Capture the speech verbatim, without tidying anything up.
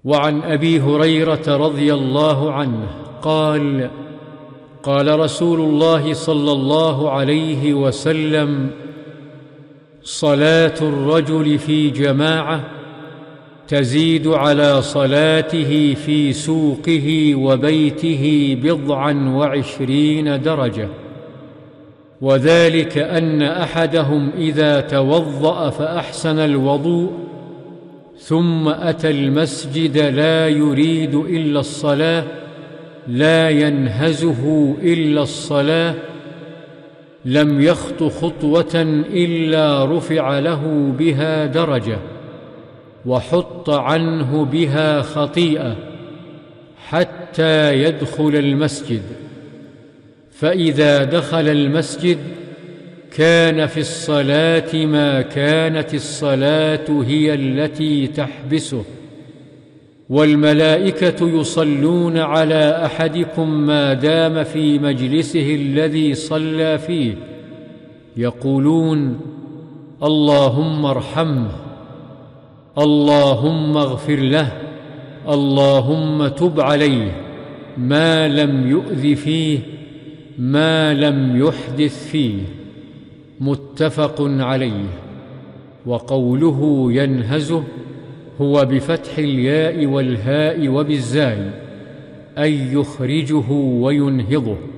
وعن أبي هريرة رضي الله عنه قال: قال رسول الله صلى الله عليه وسلم: صلاة الرجل في جماعة تزيد على صلاته في سوقه وبيته بضعا وعشرين درجة، وذلك أن أحدهم إذا توضأ فأحسن الوضوء ثم أتى المسجد لا يريد إلا الصلاة، لا ينهزه إلا الصلاة، لم يخط خطوة إلا رفع له بها درجة وحط عنه بها خطيئة حتى يدخل المسجد. فإذا دخل المسجد كان في الصلاة ما كانت الصلاة هي التي تحبسه، والملائكة يصلون على أحدكم ما دام في مجلسه الذي صلى فيه، يقولون: اللهم ارحمه، اللهم اغفر له، اللهم تب عليه، ما لم يؤذ فيه، ما لم يحدث فيه. متفق عليه. وقوله ينهزه هو بفتح الياء والهاء وبالزاي، أي يخرجه وينهضه.